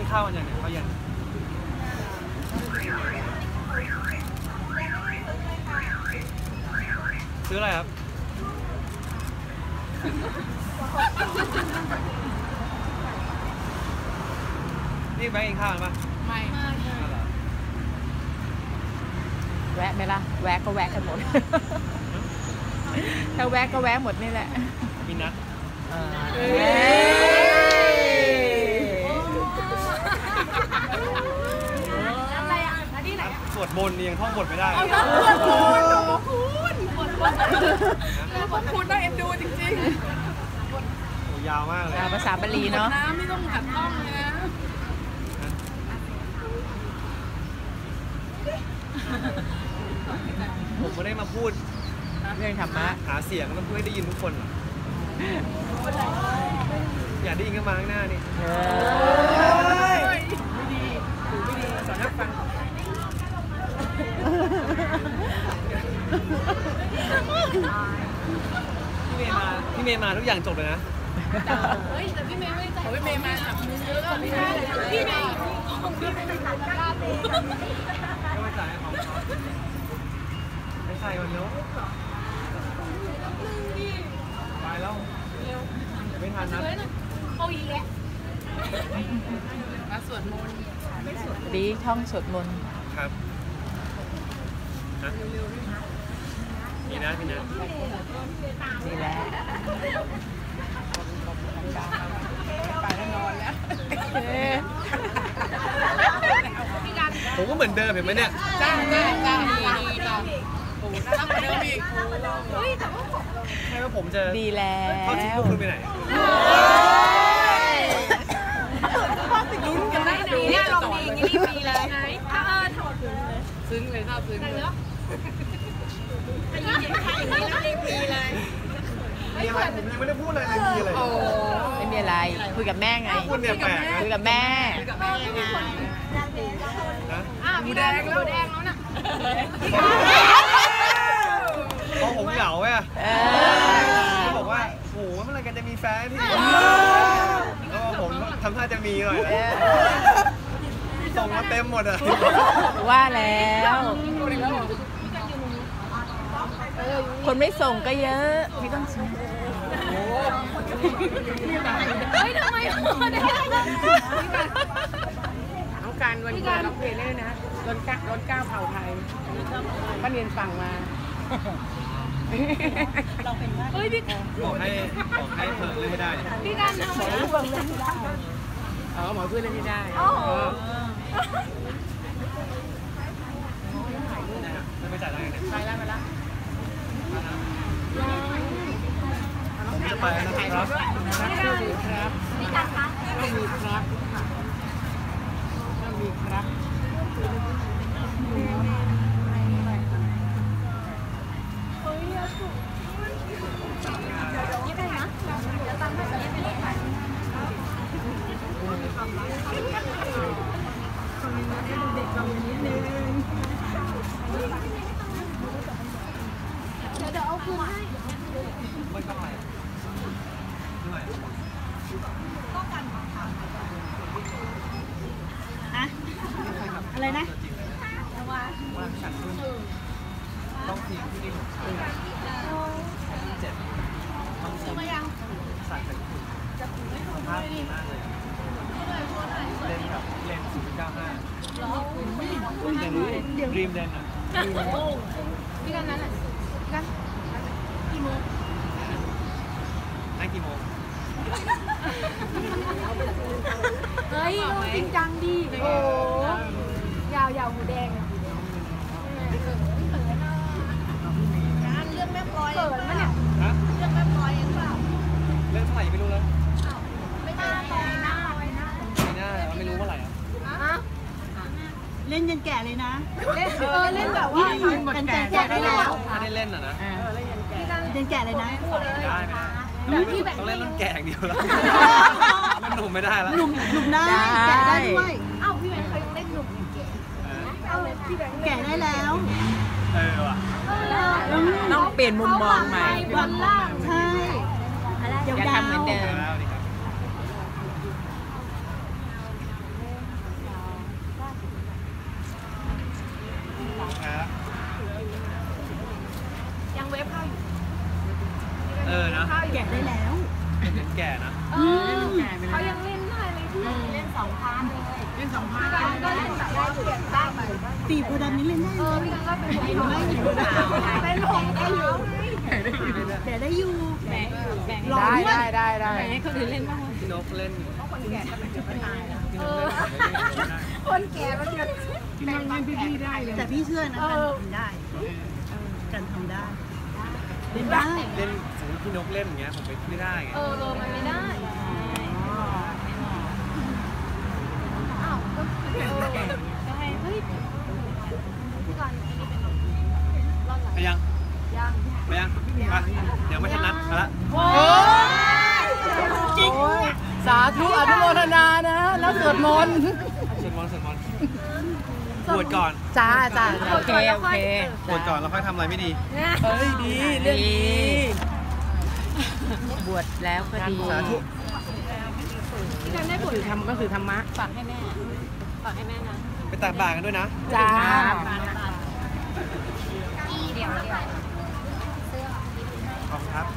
ข้าวกันยังเนี่ยข้าวยังซื้ออะไรครับนี่แบงค์กินข้าวกันปะไม่แวะไหมล่ะแวะก็แวะกันหมดถ้าแวะก็แวะหมดนี่แหละมีนัดสวดมนต์ยังท่องบทไม่ได้สวดมนต์คุณต้องเอ็นดูจริงๆโอ้ยาวมากเลยภาษาบาลีเนาะน้ำนี่ต้องหัดท่องเลยนะผมไม่ได้มาพูดเรื่องธรรมะหาเสียงแล้วเพื่อให้ได้ยินทุกคนอยากได้ยินก็มาข้างหน้านี่ไม่ดีไม่ดีสอนนักฟังพี่เมย์มาทุกอย่างจบเลยนะเฮ้ยแต่พี่เมย์ไม่จ่ายพี่เมย์มาจับมือแล้วก็พี่เมย์กล้าตีก็ไม่จ่ายของเขาไม่ใส่วันนี้ไปแล้วไม่ทันนะเอาอีกแล้วมาสวดมนต์ดีท่องสวดมนต์ครับนี่นะพี่นะนี่แหละไปแล้วนอนแล้วผมก็เหมือนเดิมเห็นไหมเนี่ยจ้าดีจ้าโอ้น่ารักเหมือนเดิมอีกใช่ว่าผมจะดีแล้วเขาทิ้งพวกคุณไปไหนลุ้นกันได้ดีเนี่ยลองดีอย่างนี้ดีเลยไหนถอดซึ้งเลยชอบซึ้งเลยอย่างนี้แล้วดีเลยผมยังไม่ได้พูดอะไรเลยมีอะไรไม่มีอะไรคุยกับแม่ไงคุยกับแม่ไงหมูแดงแล้วน่ะพอผมเหงาอ่ะเขาบอกว่าโอ้เมื่อไรกันจะมีแฟนที่ก็ผมทำท่าจะมีหน่อยส่งมาเต็มหมดอ่ะว่าแล้วคนไม่ส่งก็เยอะไม่ต้องส่งเฮ้ยทำไมได้น้องการวันเกิดเราเปลี่ยนเลยนะรถก้าวเผ่าไทยป้าเรียนฟังมาเฮ้ยพี่บอกให้เพิ่งเล่นไม่ได้พี่การทำไมเพิ่งเล่นไม่ได้หมอเพื่อนเล่นไม่ได้ไม่จ่ายได้เนี่ยไปแล้วผมจะไปนะครับครับพี่การคะมีครับมีครับเดี๋ยวเอาคืนให้ไม่ต้องอะไรอะไรนะว่าฉันต้องทีมที่ดีของฉัน7ต้องทีมสั่งจากคุณภาพดีมากเลยเล่นกับเลน095เรีมเดนอ่ะพี่กันนั้นอ่ะกันกี่โมงนั่งกี่โมงเฮ้ยจริงจังดีโอ้ยาวหมูแดงเรื่องแม่พลอยเกิดมั้ยเนี่ยเรื่องแม่พลอยยังเปล่าเรื่องเท่าไหร่ไม่รู้แล้วไม่ได้หน้าไม่รู้ว่าไหร่อ่ะเล่นยันแก่เลยนะเล่นแบบว่ายันแก่ได้แล้วถ้าได้เล่นอ่ะนะยันแก่เลยนะได้ไหมต้องเล่นรุ่นแก่เดียวแล้วมันหนุ่มไม่ได้แล้วหนุ่มได้แก่ได้ด้วยเอ้าพี่แบงค์เคยเล่นหนุ่มแก่ได้แล้วว่ะต้องเปลี่ยนมุมมองใหม่วันล่างใช่อย่าทำเหมือนเดิมเขายังเล่นได้เลยพี่เล่น2 พาร์ทเลยเล่น2 พาร์ทก็เล่นแบบว่าเปลี่ยนได้ไปตีโพธิ์ดำนี้เล่นได้เลยพี่ก็เป็นหัวไม่อยู่เป็นหงได้อยู่แก่ได้อยู่แบ่งอยู่แบ่งหล่อด้วยได้แบ่งให้คนอื่นเล่นบ้างพี่นกเล่นคนแก่ก็เป็นคนตายแล้วพี่นกเล่นคนแก่มันจะแบ่งมันพี่ได้เลยแต่พี่เชื่อนะกันทำได้กันทำได้เล่นได้เล่นสมมติพี่นกเล่นอย่างเงี้ยผมไปไม่ได้ไงมันไม่ได้อ้าวก็จะให้เฮ้ยพี่ก่อนอันนี้เป็นรอบหลังไปยังยังไปยังไปเดี๋ยวไม่ทันนัดมาละโอ้จริงสาธุอนุโมทนานะแล้วสวดมนต์สวดมนต์บวชก่อนจ้าโอเคบวชก่อนแล้วค่อยทำอะไรไม่ดีเฮ้ยดีเรื่องดีบวชแล้วก็ดีสาธุพี่กันได้ผลก็คือธรรมะฝากให้แม่ฝากให้แม่นะไปตักบาตรกันด้วยนะจ้าเดี๋ยวขอบคุณครับ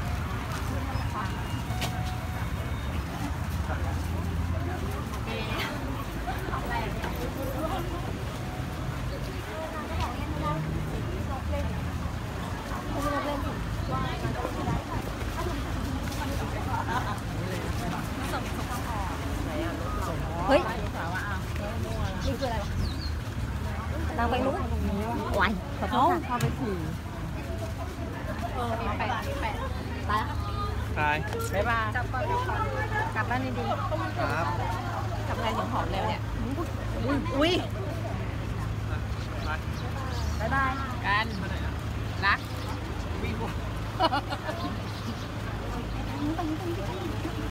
เฮ้ยนี่คืออะไรวะนางไปนู้นวายขอโทษพาไปถือมีแปะตายตายบ๊ายบายจับก่อนกลับบ้านดีครับๆทำงานถึงหอมแล้วเนี่ยอุ้ยไปบ๊ายบายกันรักวิ่ง